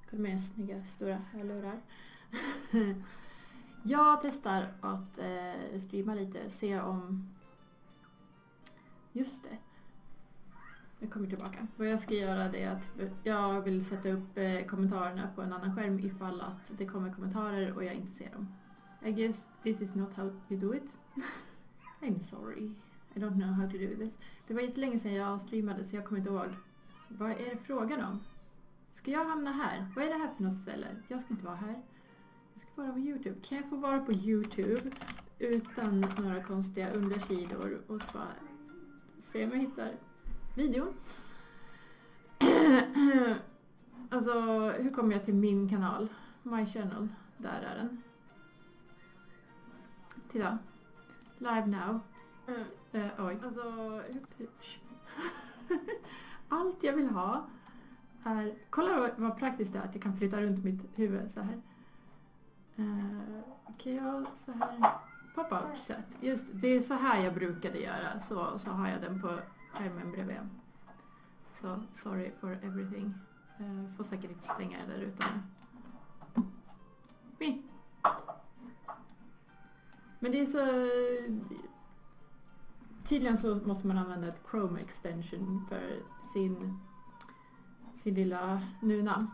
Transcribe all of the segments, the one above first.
Kolla med snygga stora hörlurar. Jag testar att streama lite. Se om... Just det. Jag kommer tillbaka. Vad jag ska göra det är att jag vill sätta upp kommentarerna på en annan skärm ifall att det kommer kommentarer och jag inte ser dem. I guess this is not how you do it. I'm sorry. I don't know how to do this. Det var jättelänge sedan jag streamade så jag kommer inte ihåg. Vad är det frågan om? Ska jag hamna här? Vad är det här för något ställe? Jag ska inte vara här. Jag ska vara på YouTube. Kan jag få vara på YouTube utan några konstiga undersidor och så bara se om jag hittar videon? Alltså, hur kommer jag till min kanal? My channel. Där är den. Titta. Live now. Oj. Alltså, allt jag vill ha är... Kolla vad praktiskt det är att jag kan flytta runt mitt huvud så här. Kan jag så här... Pop-out chat. Just det är så här jag brukade göra. Så har jag den på skärmen bredvid. Så sorry for everything. Får säkert inte stänga där utan. Men det är så... Tydligen så måste man använda ett Chrome extension för sin lilla Nuna.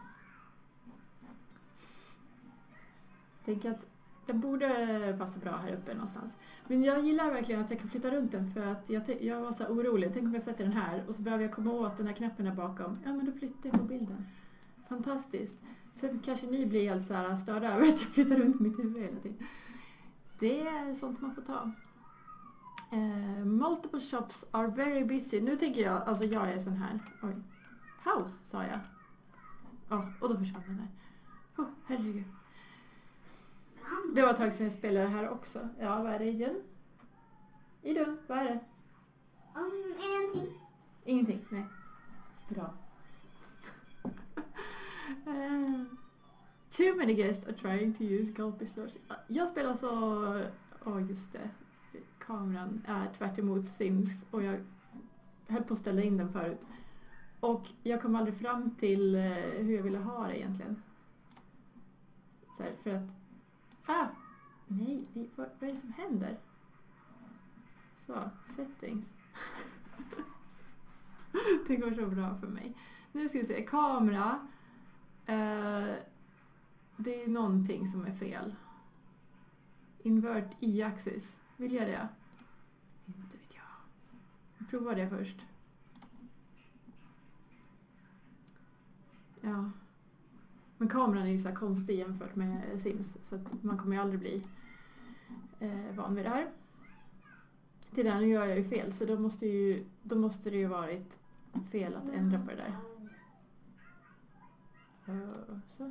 Tänk att den borde passa bra här uppe någonstans. Men jag gillar verkligen att jag kan flytta runt den för att jag var så orolig. Tänk om jag sätter den här och så behöver jag komma åt den här knappen här bakom. Ja, men då flyttar jag på bilden. Fantastiskt. Sen kanske ni blir helt så här störda över att jag flyttar runt mitt huvud hela tiden. Det är sånt man får ta. Multiple shops are very busy. Nu tänker jag, alltså jag är sån här. Oj. House, sa jag. Och då försvann den där. Herregud. Det var ett tag sedan jag spelade här också. Ja, vad är det igen? Idun, vad är det? Ingenting. Ingenting, nej. Bra. Too many guests are trying to use Gulpish Lodge. Jag spelar så... just det. Kameran är tvärt emot Sims och jag höll på att ställa in den förut. Och jag kom aldrig fram till hur jag ville ha det egentligen. Så här, för att... Nej, vad är det som händer? Så, settings. Det går så bra för mig. Nu ska vi se, kamera. Det är någonting som är fel. Invert y-axis. Vill jag det? Inte vet jag. Prova det först. Ja. Men kameran är ju så här konstig jämfört med Sims. Så att man kommer ju aldrig bli van vid det här. Till den gör jag ju fel. Så då måste det ju varit fel att ändra på det där. Så.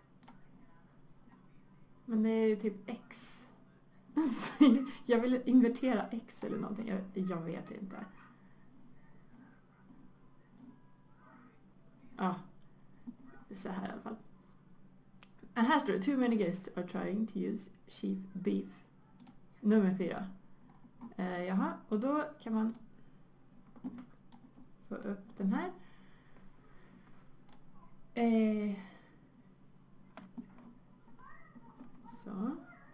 Men det är ju typ X. Jag vill invertera X eller någonting. Jag vet inte. Så här i alla fall. Här står det, too many guests are trying to use sheep beef. Nummer 4. Jaha, och då kan man få upp den här. Så.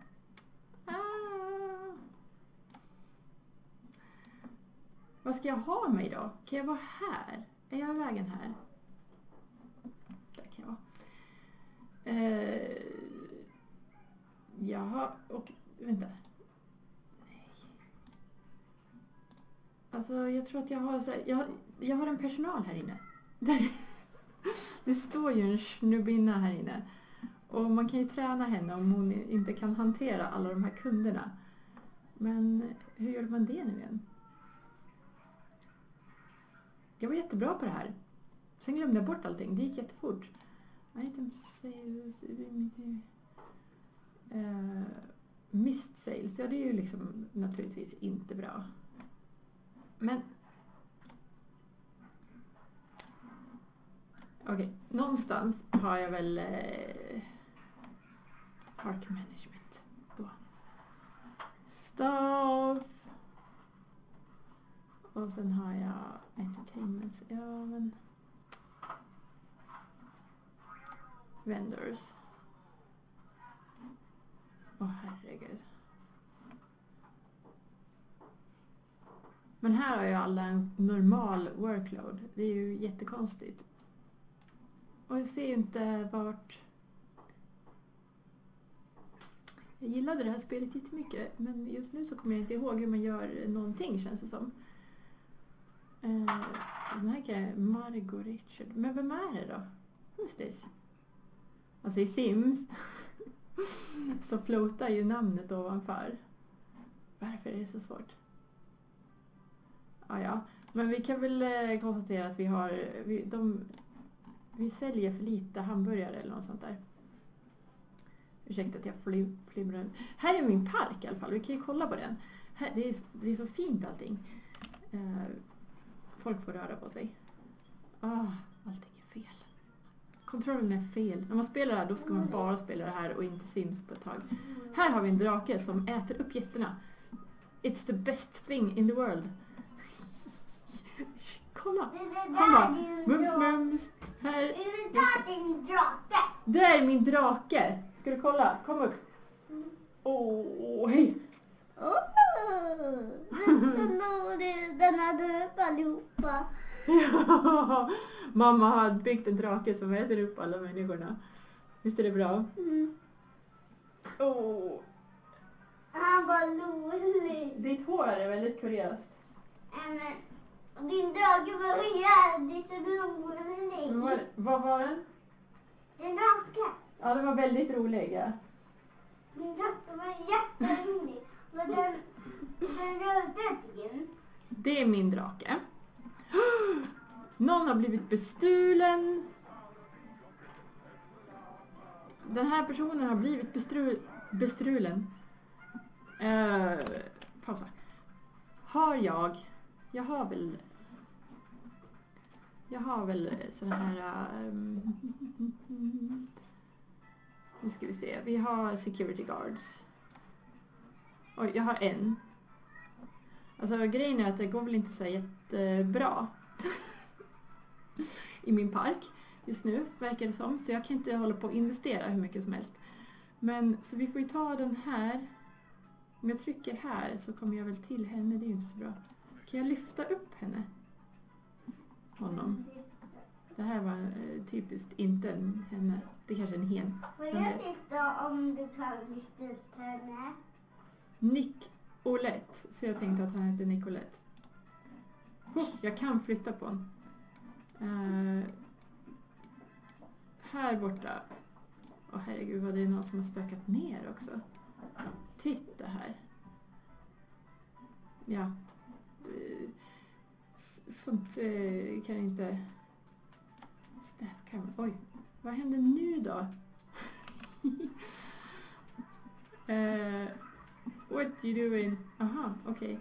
Vad ska jag ha mig då? Kan jag vara här? Är jag i vägen här? Där kan jag vara. Jaha, och vänta. Nej. Alltså jag tror att jag har så här, jag har en personal här inne. Det står ju en snubbinna här inne. Och man kan ju träna henne om hon inte kan hantera alla de här kunderna. Men hur gör man det nu igen? Jag var jättebra på det här. Sen glömde jag bort allting. Det gick jättefort. Item sales. Missed sales. Ja, det är ju liksom naturligtvis inte bra. Men... Okej, någonstans har jag väl... Park management. Då. Staff. Och sen har jag entertainment. Ja, men... Vendors. Åh herregud. Men här har ju alla en normal workload. Det är ju jättekonstigt. Och jag ser inte vart... Jag gillade det här spelet jättemycket. Men just nu så kommer jag inte ihåg hur man gör någonting, känns det som. Den här kan jag... Margot Richard. Men vem är det då? Who's this? Alltså i Sims så floatar ju namnet ovanför. Varför är det så svårt? Ja. Men vi kan väl konstatera att vi säljer för lite hamburgare eller något sånt där. Ursäkta att jag flimrar. Här är min park i alla fall. Vi kan ju kolla på den. Här, det är så fint allting. Folk får röra på sig. Allting är fel. Kontrollen är fel. När man spelar det här, då ska man bara spela det här och inte Sims på ett tag. Här har vi en drake som äter upp gästerna. It's the best thing in the world. Kolla. Han bara, mums. Här. Är det där din drake? Det är min drake. Ska du kolla? Kom upp. Hej. Den hade upp allihopa. Ja, mamma har byggt en drake som äter upp alla människorna. Visst är det bra? Han var rolig. Ditt hår är väldigt kuriöst. Din drake var jävligt rolig. Vad var den? Din drake. Ja, den var väldigt rolig. Ja. Din drake var jätterolig. Men den rörde din. Det är min drake. Någon har blivit bestulen. Den här personen har blivit bestrulen. Pausa. Jag har väl såna här nu ska vi se. Vi har security guards. Oj, jag har en. Alltså grejen är att det går väl inte så jättebra i min park just nu, verkar det som. Så jag kan inte hålla på att investera hur mycket som helst. Men så vi får ju ta den här. Om jag trycker här så kommer jag väl till henne, det är ju inte så bra. Kan jag lyfta upp henne? Honom. Det här var typiskt inte henne. Det är kanske en hen. Får jag titta om du kan lyfta upp henne? Nicolette. Så jag tänkte att han heter Nicolette. Jag kan flytta på honom. Här borta. Herregud vad det är någon som har stökat ner också. Titta här. Ja. Sånt kan inte... Staff camera. Oj. Vad händer nu då? What you doing? Aha, okej.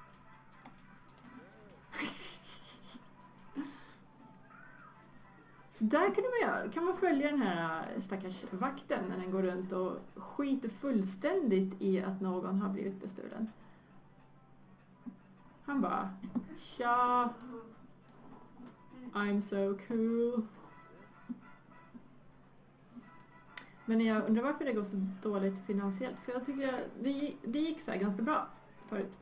Så där kunde man göra. Kan man följa den här stackars vakten när den går runt och skiter fullständigt i att någon har blivit bestulen. Han bara, tja, I'm so cool. Men jag undrar varför det går så dåligt finansiellt. För jag tycker det gick så här ganska bra förut.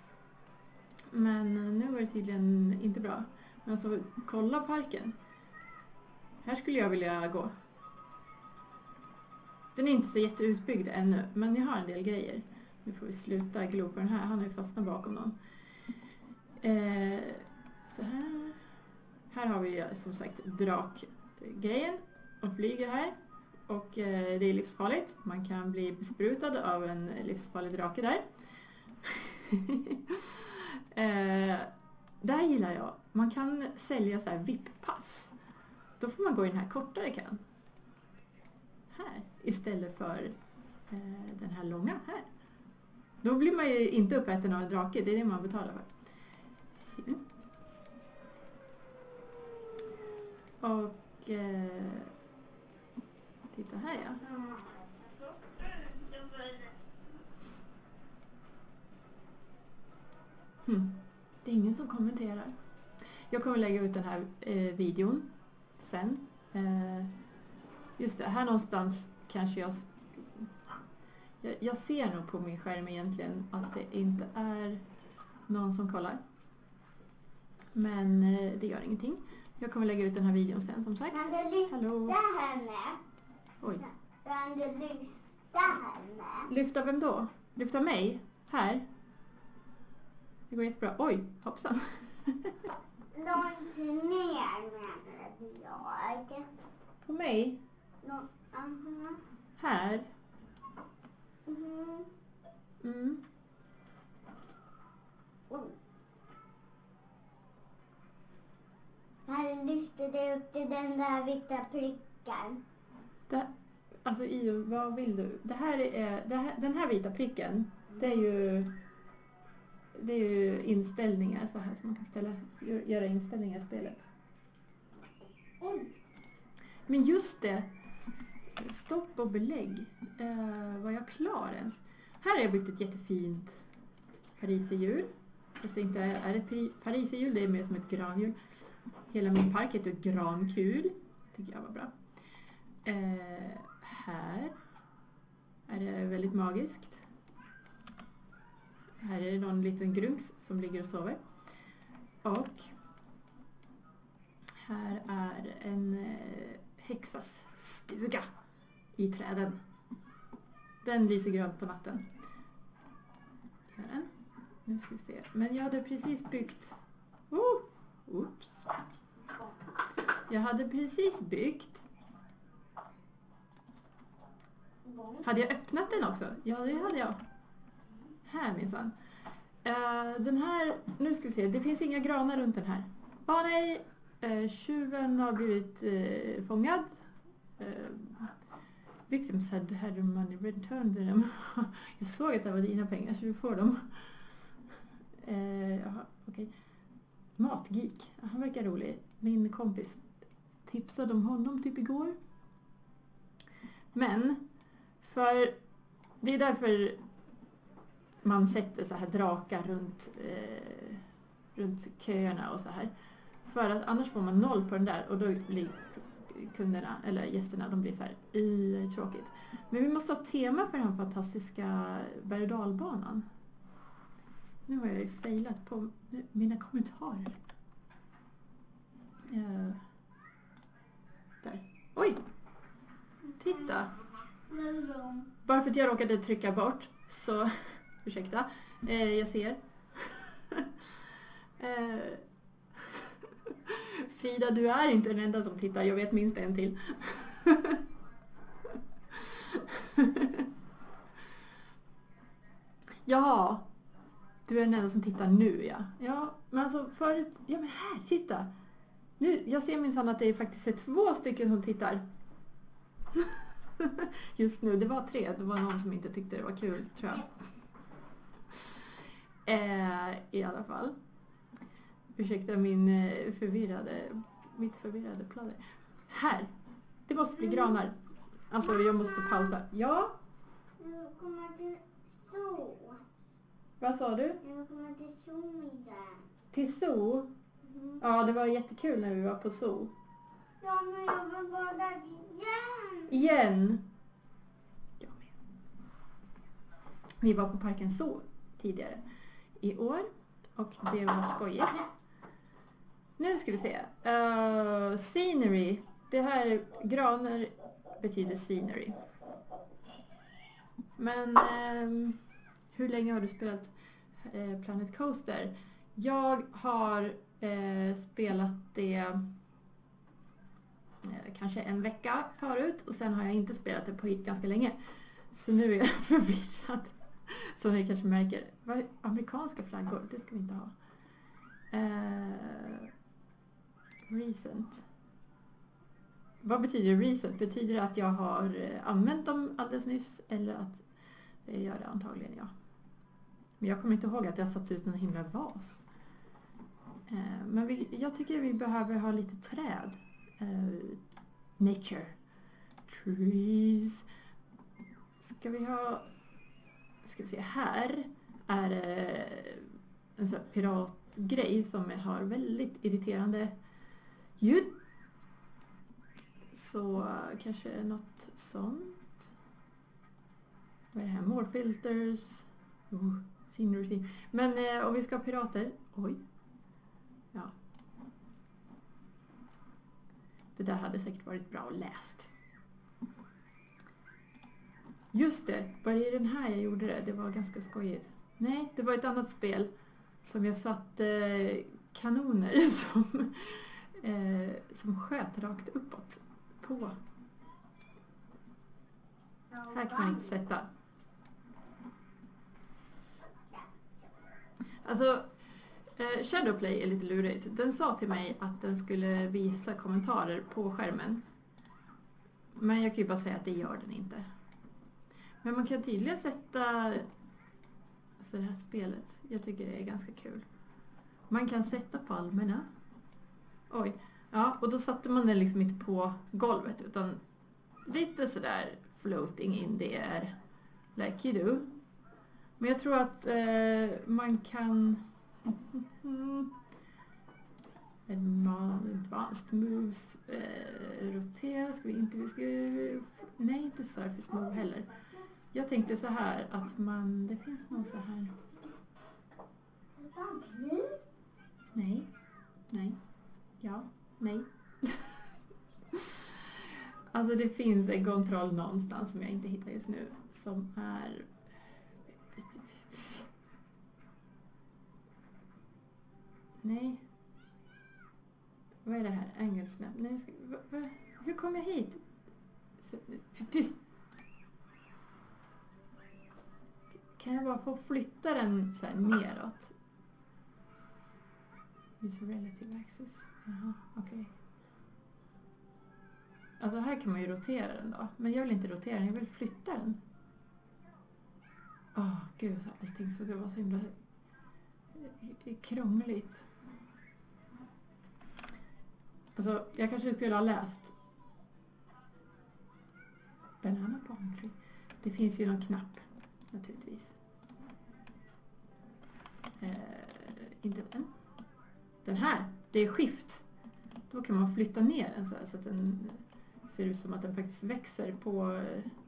Men nu är det tydligen inte bra. Men alltså, kolla parken. Här skulle jag vilja gå. Den är inte så jätteutbyggd ännu, men jag har en del grejer. Nu får vi sluta glo på den här. Han har ju fastnat bakom någon. Så här. Här har vi som sagt drakgrejen. Och flyger här. Och det är livsfarligt. Man kan bli besprutad av en livsfarlig drake där. Där gillar jag. Man kan sälja så här VIP-pass. Då får man gå i den här kortare kan. Här. Istället för den här långa här. Då blir man ju inte uppäten av en drake. Det är det man betalar för. Och titta här ja. Det är ingen som kommenterar. Jag kommer lägga ut den här videon sen. Just det, här någonstans kanske jag ser nog på min skärm egentligen att det inte är någon som kollar. Men det gör ingenting. Jag kommer lägga ut den här videon sen som sagt. Kan du lyfta Hallå. henne? Oj. Kan du lyfta henne? Lyfta vem då? Lyfta mig? Här? Det går jättebra. Oj, hoppsan. Långt ner menade jag. På mig? Aha. Här? Mhm. Mm. Oj. Här lyfter det upp till den där vita pricken. Alltså Io, vad vill du? Den här vita pricken, det är ju inställningar så här som man kan göra inställningar i spelet. Oj. Men just det, stopp och belägg. Var jag klar ens? Här har jag byggt ett jättefint pariserhjul. Fast det inte är ett pariserhjul, det är mer som ett granhjul. Hela min park heter grankul. Tycker jag var bra. Här är det väldigt magiskt. Här är det någon liten grunks som ligger och sover. Och här är en häxas stuga i träden. Den lyser grönt på natten. Gör den. Nu ska vi se. Men jag hade precis byggt... Oops. Jag hade precis byggt... Hade jag öppnat den också? Ja, det hade jag. Här minsann. Den här... Nu ska vi se. Det finns inga granar runt den här. Nej. Tjuven har blivit fångad. Victims had their money returned to them. Jag såg att det var dina pengar så du får dem. Jaha, okej. Matgeek. Han verkar rolig. Min kompis tipsade om honom typ igår. Men för det är därför man sätter så här drakar runt köerna och så här. För att annars får man 0 på den där och då blir kunderna eller gästerna, de blir så här tråkigt. Men vi måste ha tema för den här fantastiska berg- och dalbanan. Nu har jag ju failat på mina kommentarer. Där. Oj! Titta! Bara för att jag råkade trycka bort så... ursäkta. Jag ser. Frida, du är inte den enda som tittar. Jag vet minst en till. Ja, du är den enda som tittar nu, ja. Ja, men alltså förut... Ja, men här, titta. Nu, jag ser minsann att det är faktiskt 2 stycken som tittar. Just nu, det var 3. Det var någon som inte tyckte det var kul, tror jag. I alla fall. Ursäkta mitt förvirrade pladder. Här. Det måste bli granar. Alltså jag måste pausa. Ja? Jag kommer till zoo. Vad sa du? Jag kommer till zoo igen. Till zoo? Ja, det var jättekul när vi var på zoo. Ja, men jag vill vara där igen. Igen? Jag med. Vi var på Parken Zoo tidigare i år. Och det var skojigt. Nu ska vi se. Scenery. Det här, granar betyder scenery. Men hur länge har du spelat Planet Coaster? Jag har spelat det kanske en vecka förut. Och sen har jag inte spelat det på ganska länge. Så nu är jag förvirrad. Som ni kanske märker. Amerikanska flaggor, det ska vi inte ha. Recent. Vad betyder recent? Betyder det att jag har använt dem alldeles nyss? Eller att det gör det antagligen, ja. Men jag kommer inte ihåg att jag satt ut en himla vas. Men jag tycker vi behöver ha lite träd. Nature. Trees. Ska vi se, här är en sån här piratgrej som har väldigt irriterande ljud. Så kanske något sånt. Vad är det här? More filters. Scenery. Men om vi ska ha pirater. Oj. Ja. Det där hade säkert varit bra att läst. Just det. Var det den här jag gjorde det? Det var ganska skojigt. Nej, det var ett annat spel. Som jag satte kanoner som sköt rakt uppåt på. Här kan man inte sätta. Alltså, Shadowplay är lite lurigt. Den sa till mig att den skulle visa kommentarer på skärmen. Men jag kan ju bara säga att det gör den inte. Men man kan tydligen sätta... Så det här spelet, jag tycker det är ganska kul. Man kan sätta palmerna. Oj. Ja, och då satte man den liksom inte på golvet utan lite sådär floating in the air. Like you do. Men jag tror att man kan... Advanced moves. Rotera. Nej, inte surface move heller. Jag tänkte så här att man... Det finns någon så här... Nej. Nej. Ja. Nej. Alltså det finns en kontroll någonstans som jag inte hittar just nu. Som är... Nej. Vad är det här? Angle snap. Nej, hur kom jag hit? Kan jag bara få flytta den så här neråt? Use relative axis. Jaha, okej. Alltså här kan man ju rotera den då. Men jag vill inte rotera den, jag vill flytta den. Gud, allting så det var så himla krångligt. Alltså, jag kanske skulle ha läst Banana Palm Tree. Det finns ju någon knapp, naturligtvis. Inte den. Den här, det är skift. Då kan man flytta ner den så här, så att den ser ut som att den faktiskt växer på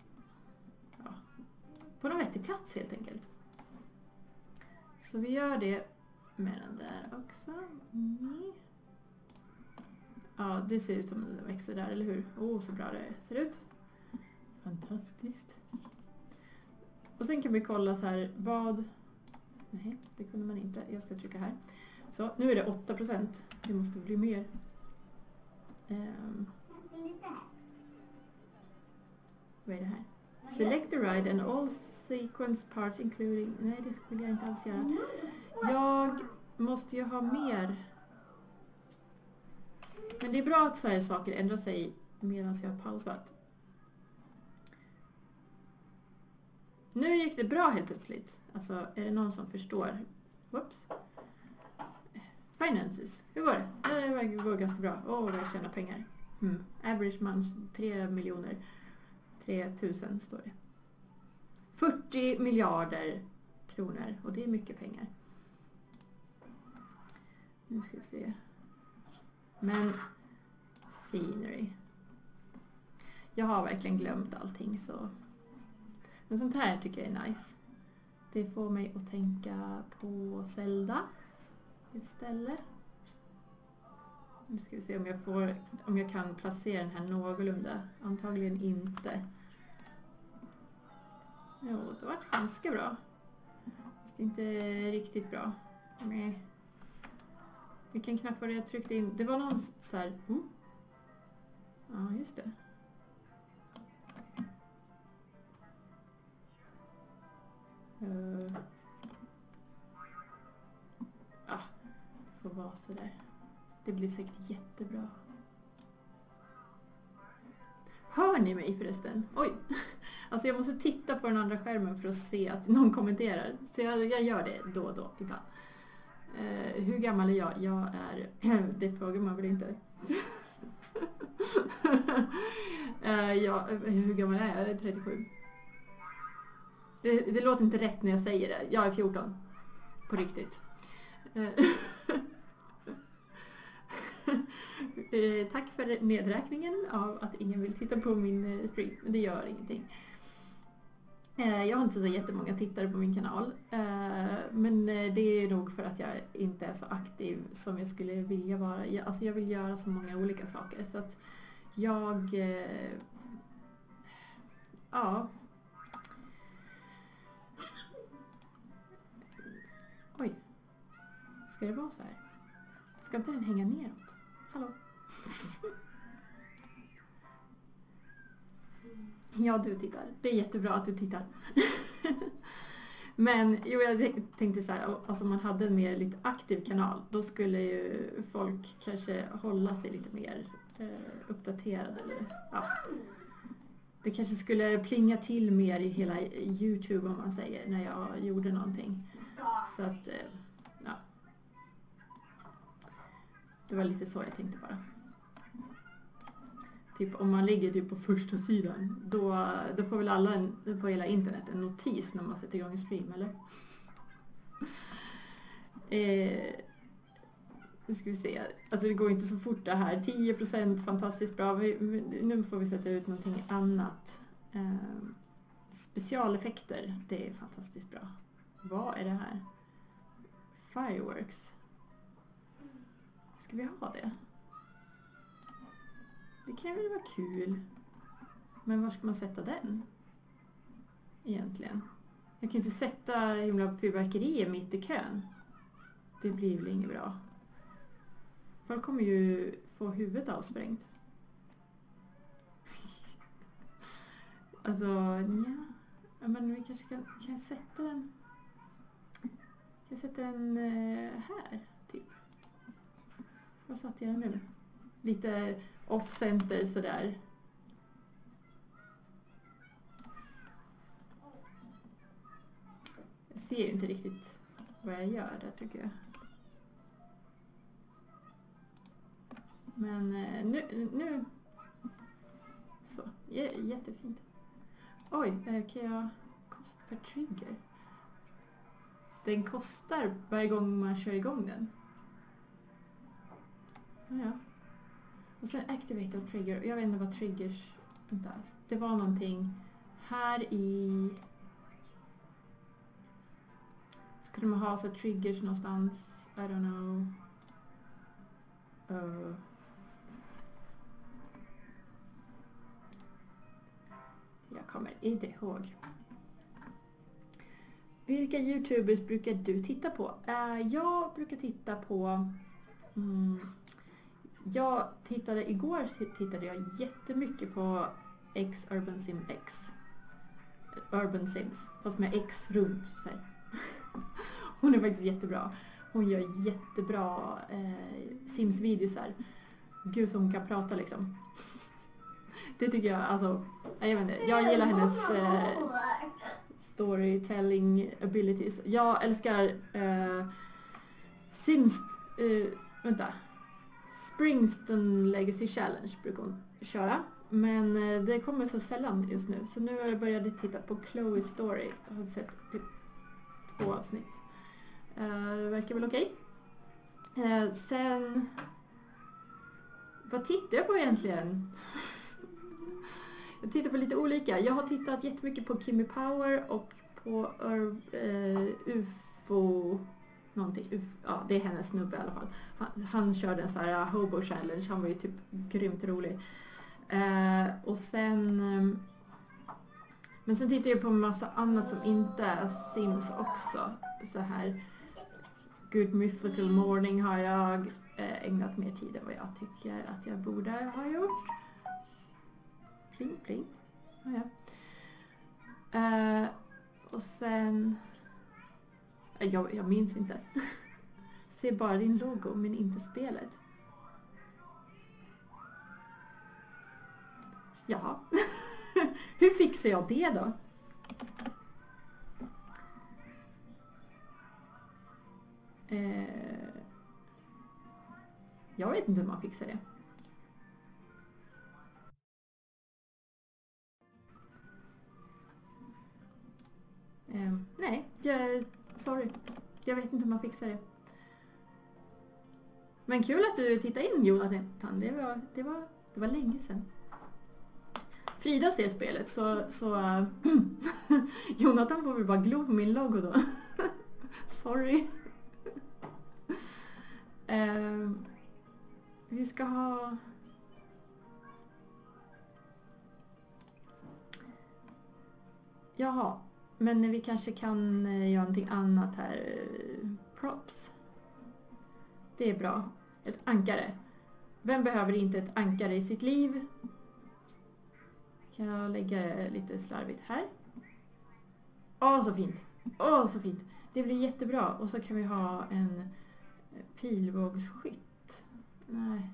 någon vettig plats helt enkelt. Så vi gör det med den där också. Ja, det ser ut som att den växer där, eller hur? Så bra det ser ut. Fantastiskt. Och sen kan vi kolla så här, vad... Nej, det kunde man inte. Jag ska trycka här. Så, nu är det 8%. Det måste bli mer. Vad är det här? Select the ride and all sequence parts including... Nej, det vill jag inte alls göra. Jag måste ju ha mer... Men det är bra att så här saker ändrar sig medan jag har pausat. Nu gick det bra helt plötsligt. Alltså, är det någon som förstår? Whoops. Finances. Hur går det? Det går ganska bra. Jag tjänar pengar. Average month 3 miljoner. 3000 står det. 40 miljarder kronor. Och det är mycket pengar. Nu ska vi se. Men scenery. Jag har verkligen glömt allting så. Men sånt här tycker jag är nice. Det får mig att tänka på Zelda istället. Nu ska vi se om jag kan placera den här någorlunda. Antagligen inte. Jo, det var ganska bra. Fast inte riktigt bra. Nej. Vilken knapp var det jag tryckte in? Det var någon så här... Ja, just det. Det får vara så där. Det blir säkert jättebra. Hör ni mig förresten? Oj! Alltså jag måste titta på den andra skärmen för att se att någon kommenterar. Så jag gör det då och då ibland. Hur gammal är jag? Jag är... Det frågar man väl inte. Hur gammal är jag? Jag är 37. Det låter inte rätt när jag säger det. Jag är 14. På riktigt. Tack för nedräkningen av att ingen vill titta på min stream. Det gör ingenting. Jag har inte så jättemånga tittare på min kanal. Men det är nog för att jag inte är så aktiv som jag skulle vilja vara. Jag vill göra så många olika saker. Så att jag... Ja. Oj. Ska det vara så här? Ska inte den hänga neråt? Hallå? Ja, du tittar. Det är jättebra att du tittar. Men jo, jag tänkte så här, alltså om man hade en mer lite aktiv kanal, då skulle ju folk kanske hålla sig lite mer uppdaterade. Eller, ja. Det kanske skulle plinga till mer i hela YouTube om man säger, när jag gjorde någonting. Så att, ja. Det var lite så jag tänkte bara. Typ om man ligger typ på första sidan, då får väl alla på hela internet en notis när man sätter igång en stream, eller? Nu ska vi se. Alltså det går inte så fort det här. 10% fantastiskt bra. Nu får vi sätta ut någonting annat. Specialeffekter, det är fantastiskt bra. Vad är det här? Fireworks. Ska vi ha det? Det kan väl vara kul. Men var ska man sätta den? Egentligen. Jag kan inte sätta himla fyrverkerier mitt i kön. Det blir väl inget bra. Folk kommer ju få huvudet avsprängt. Alltså, ja. Men vi kanske kan sätta den... Jag sätter den här, typ. Vad satt jag nu? Lite off-center sådär. Jag ser ju inte riktigt vad jag gör där, tycker jag. Men nu så, jättefint. Oj, kan jag kosta per trigger? Den kostar varje gång man kör igång den. Ja. Och sen activate och trigger. Jag vet inte vad triggers... Vänta. Det var någonting här i... Skulle man ha så triggers någonstans? I don't know. Jag kommer inte ihåg. Vilka YouTubers brukar du titta på? Jag brukar titta på... Igår tittade jag jättemycket på Urban Sim X. Urban Sims, fast med X runt. Så här. Hon är faktiskt jättebra. Hon gör jättebra Sims-videosar. Gud som hon kan prata liksom. Det tycker jag, alltså, jag vet inte. Jag gillar hennes storytelling abilities. Jag älskar Sims, Springston Legacy Challenge brukar hon köra. Men det kommer så sällan just nu. Så nu har jag börjat titta på Chloe's Story. Jag har sett typ 2 avsnitt. Det verkar väl okej. Sen... Vad tittar jag på egentligen? Jag tittar på lite olika. Jag har tittat jättemycket på Kimmy Power och på UFO... Någonting. Ja, det är hennes snubbe i alla fall. Han körde en sån här Hobo Challenge. Han var ju typ grymt rolig. Och sen... Men sen tittar jag på en massa annat som inte är Sims också. Så här... Good Mythical Morning har jag ägnat mer tid än vad jag tycker att jag borde ha gjort. Pling, pling. Ja. Och sen... Jag minns inte. Se bara din logo, men inte spelet. Ja. Hur fixar jag det då? Jag vet inte hur man fixar det. Nej, sorry. Jag vet inte hur man fixar det. Men kul att du tittade in, Jonathan. Det var länge sedan. Frida ser spelet, så Jonathan får väl bara glo på min logo då. Sorry. Vi ska ha... Jaha, men vi kanske kan göra någonting annat här. Props. Det är bra. Ett ankare. Vem behöver inte ett ankare i sitt liv? Kan jag lägga lite slarvigt här. Åh, så fint. Åh, så fint. Det blir jättebra. Och så kan vi ha en pilbågsskytt. Nej.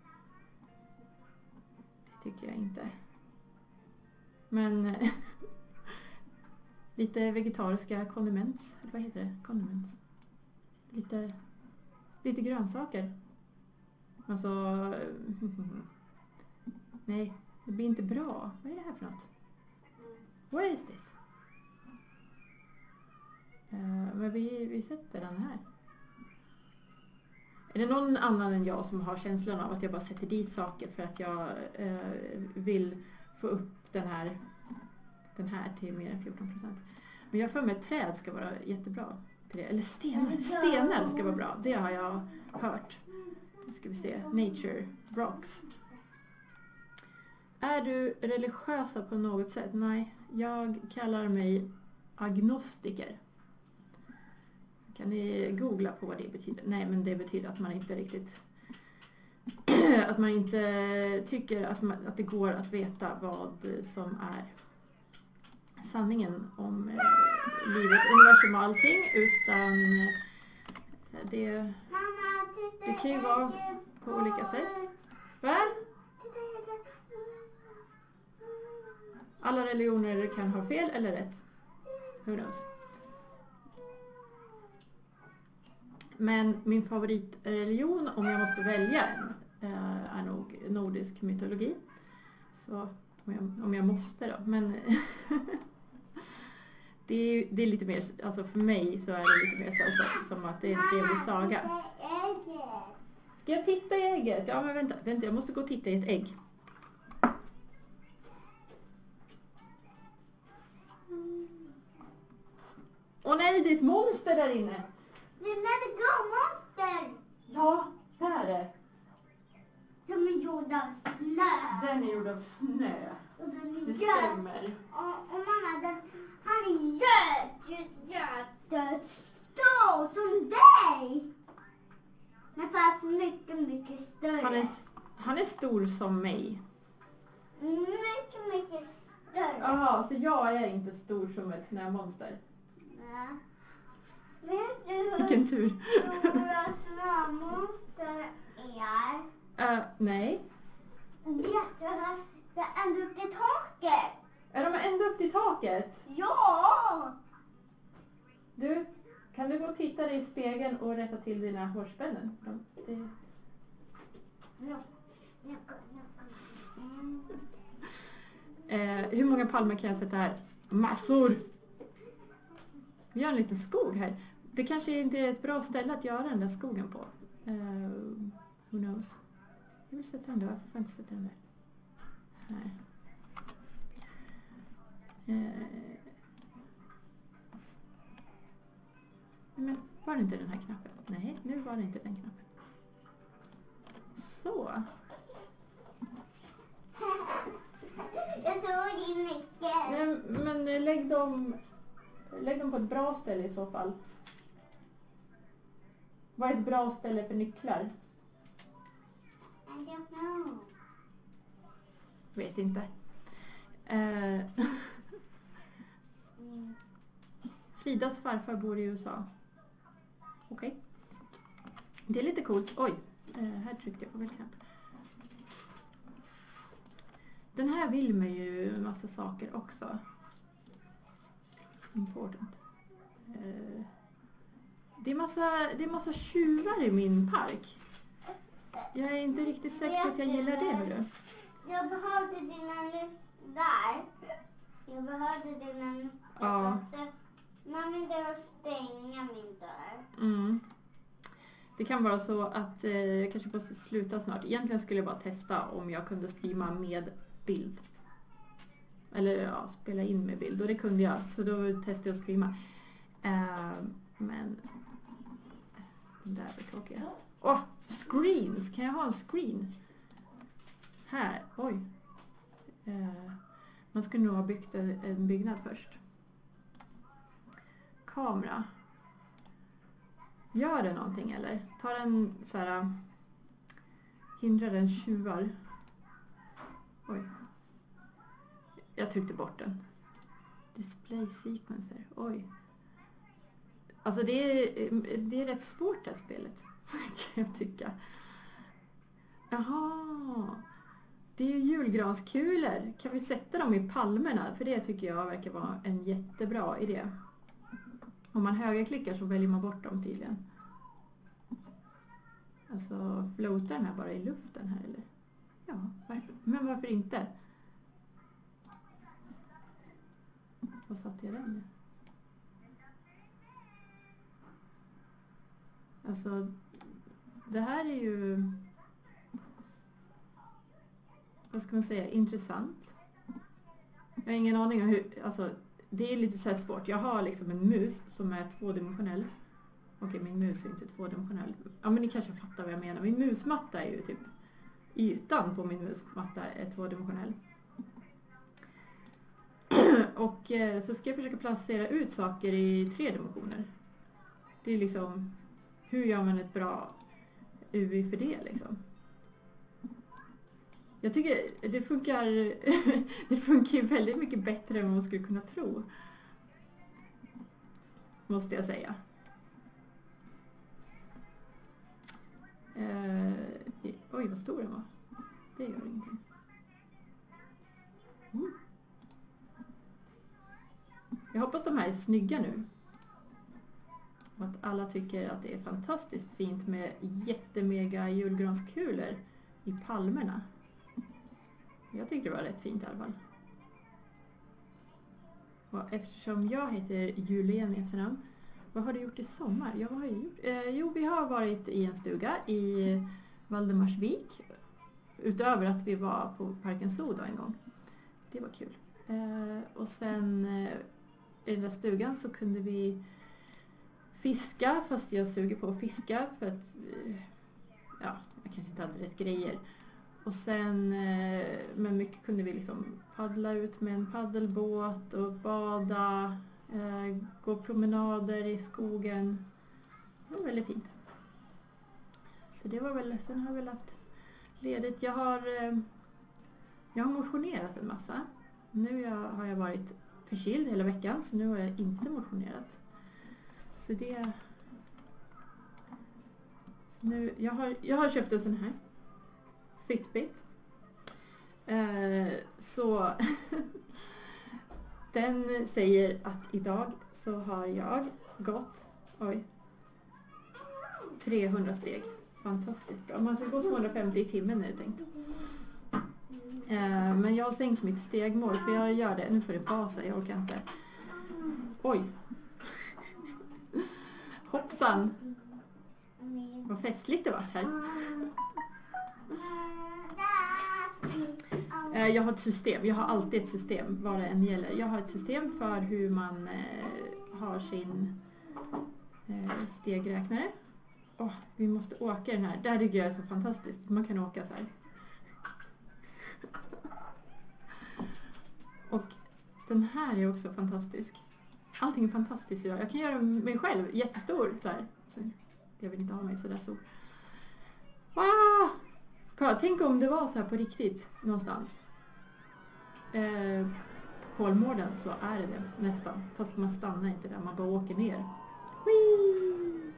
Det tycker jag inte. Men lite vegetariska condiments. Vad heter det? Condiments. Lite grönsaker. Alltså... Nej, det blir inte bra. Vad är det här för något? What is this? Men vi sätter den här. Är det någon annan än jag som har känslan av att jag bara sätter dit saker för att jag vill få upp den här till mer än 14%? Men jag för mig att träd ska vara jättebra till det. Eller stenar ska vara bra. Det har jag hört. Nu ska vi se. Nature rocks. Är du religiösa på något sätt? Nej, jag kallar mig agnostiker. Kan ni googla på vad det betyder? Nej, men det betyder att man inte riktigt... att man inte tycker att det går att veta vad som är sanningen om livet, universum och allting. Utan det kan ju vara på olika sätt. Va? Alla religioner kan ha fel eller rätt. Who knows? Men min favoritreligion, om jag måste välja en, är nog nordisk mytologi. Så om jag måste då. Men det är lite mer, alltså för mig så är det lite mer så som att det är en trevlig saga. Ska jag titta i ägget? Ja, men vänta, jag måste gå och titta i ett ägg. Åh nej, det är ett monster där inne! Det är Let It Go-monster! Ja, det är det. De är gjorda av snö. Den är gjord av snö. Och den är Det stämmer. Och mamma, han är jättestor som dig! Men fast mycket större. Han är stor som mig. Mycket större. Jaha, så jag är inte stor som ett snömonster. Ja. Vet du hur Vilken tur. stora snömonster är? Nej. Vet du hur det är ända upp till taket? Är de ända upp till taket? Ja! Du, kan du gå och titta dig i spegeln och rätta till dina hårspännen? Hur många palmer kan jag sätta här? Massor! Vi har en liten skog här. Det kanske inte är ett bra ställe att göra den där skogen på. Who knows? Jag vill sätta den där. Varför får jag inte sätta den där? Här. Men var det inte den här knappen? Nej, nu var det inte den knappen. Så. Jag tog din nyckel. Nej, men lägg dem på ett bra ställe i så fall. Vad är ett bra ställe för nycklar? I don't know. Vet inte. Fridas farfar bor i USA. Okej. Det är lite coolt. Oj, här tryckte jag på fel knapp. Den här vill man ju en massa saker också. Important. Det är massa tjuvar i min park. Jag är inte riktigt säker på att jag gillar det, hörru. Jag behövde dina nycklar. Jag behövde dina nycklar. Ja. Man vill stänga min dörr. Mm. Det kan vara så att jag kanske måste sluta snart. Egentligen skulle jag bara testa om jag kunde streama med bild. Eller ja, spela in med bild. Och det kunde jag. Så då testade jag att streama. Men den där var tråkiga. Screens! Kan jag ha en screen? Här, oj. Man skulle nog ha byggt en byggnad först. Kamera. Gör det någonting eller? Tar den så här... Hindrar den tjuvar? Oj. Jag tryckte bort den. Display sequencer. Oj. Alltså det är rätt svårt det här spelet. Kan jag tycka. Jaha. Det är ju julgranskulor. Kan vi sätta dem i palmerna? För det tycker jag verkar vara en jättebra idé. Om man högerklickar så väljer man bort dem tydligen. Alltså floatar den här bara i luften här eller? Ja, varför? Men varför inte? Vad satte jag den? Alltså det här är ju, vad ska man säga, intressant. Jag har ingen aning om hur, alltså det är lite så här svårt. Jag har liksom en mus som är tvådimensionell. Okej, min mus är inte tvådimensionell. Ja, men ni kanske fattar vad jag menar. Min musmatta är ju typ, ytan på min musmatta är tvådimensionell. Och så ska jag försöka placera ut saker i 3 dimensioner. Det är liksom, hur gör man ett bra UI för det liksom? Jag tycker det funkar det funkar väldigt mycket bättre än vad man skulle kunna tro. Måste jag säga. Oj, vad stor den var. Det gör ingenting. Jag hoppas de här är snygga nu. Och att alla tycker att det är fantastiskt fint med jättemega julgranskulor i palmerna. Jag tyckte det var rätt fint i alla fall. Och eftersom jag heter Julen i efternamn. Vad har du gjort i sommar? Ja, vad har jag gjort? Jo, vi har varit i en stuga i Valdemarsvik. Utöver att vi var på Parken Zoo då en gång. Det var kul. Och sen i den där stugan så kunde vi fiska. Fast jag suger på att fiska för att ja, jag kanske inte hade rätt grejer. Och sen, men mycket kunde vi liksom paddla ut med en paddelbåt och bada, gå promenader i skogen. Det var väldigt fint. Så det var väl, sen har jag väl haft ledigt. Jag har motionerat en massa. Nu har jag varit förkyld hela veckan så nu har jag inte motionerat. Så det... Så nu, jag har köpt en sån här. Fitbit. Så den säger att idag så har jag gått 300 steg. Fantastiskt bra. Man ska gå 250 i timmen är det tänkt. Men jag har sänkt mitt stegmål för jag gör det. Nu får det basa, jag orkar inte. Oj. Hoppsan. Vad festligt det var här. Jag har ett system. Jag har alltid ett system vad det än gäller. Jag har ett system för hur man har sin stegräknare. Vi måste åka den här. Det här tycker jag är så fantastiskt. Man kan åka så här. Och den här är också fantastisk. Allting är fantastiskt idag. Jag kan göra mig själv jättestor så här. Så jag vill inte ha mig så där stor. Wow! Tänk om det var så här på riktigt någonstans. På Kolmården så är det nästan. Fast man stannar inte där, man bara åker ner. Whee!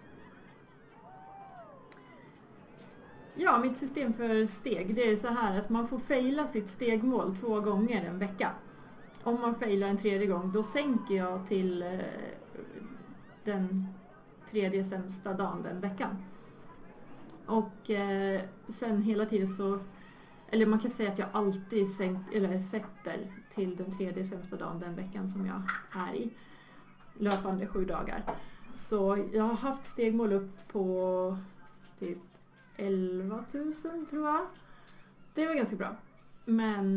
Ja, mitt system för steg, det är så här att man får faila sitt stegmål 2 gånger en vecka. Om man failar en 3:e gång, då sänker jag till den 3:e sämsta dagen den veckan. Och sen hela tiden så, eller man kan säga att jag alltid sätter till den 3:e sämsta dagen den veckan som jag är i. Löpande 7 dagar. Så jag har haft stegmål upp på typ 11 000 tror jag. Det var ganska bra. Men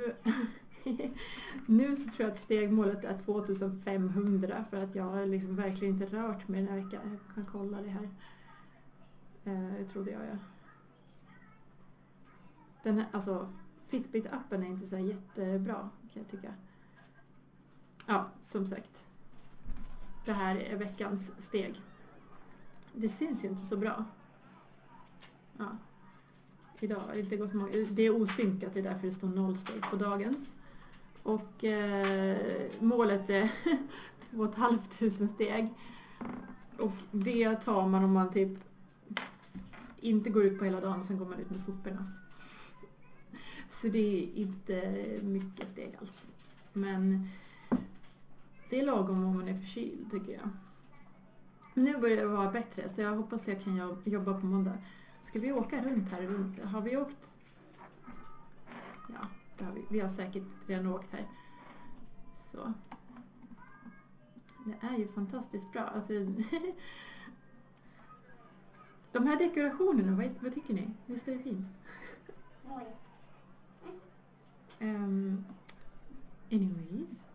nu så tror jag att stegmålet är 2500 för att jag har liksom verkligen inte rört mig den här veckan. Jag kan kolla det här. Jag tror det gör jag. Den här, alltså Fitbit-appen är inte så här jättebra kan jag tycka. Ja, som sagt. Det här är veckans steg. Det syns ju inte så bra. Ja. Idag har det inte gått många. Det är osynkat, det är därför det står 0 steg på dagens. Och målet är 2 500 steg. Och det tar man om man typ inte går ut på hela dagen och sen går man ut med soporna. Så det är inte mycket steg alls. Men det är lagom om man är förkyld tycker jag. Nu börjar det vara bättre så jag hoppas jag kan jobba på måndag. Ska vi åka runt här? Har vi åkt? Ja, det har vi. Vi har säkert redan åkt här. Så. Det är ju fantastiskt bra. Alltså, de här dekorationerna, vad tycker ni? Visst är det fint? Anyways.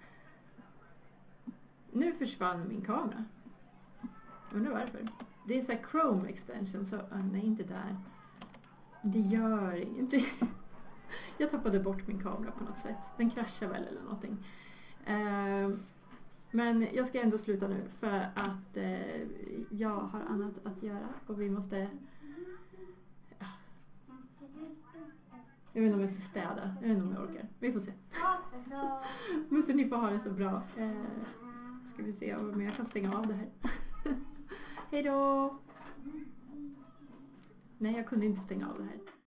Nu försvann min kamera. Jag undrar varför. Det är så här Chrome extension. Så, nej, inte där. Det gör ingenting. Jag tappade bort min kamera på något sätt. Den kraschar väl eller någonting. Men jag ska ändå sluta nu. För att jag har annat att göra. Och vi måste... Ja. Jag vet inte om jag ska städa. Jag vet inte om jag orkar. Vi får se. Men så ni får ha det så bra. Ska vi se om jag kan stänga av det här. Hej då! Nej, jag kunde inte stänga av det här.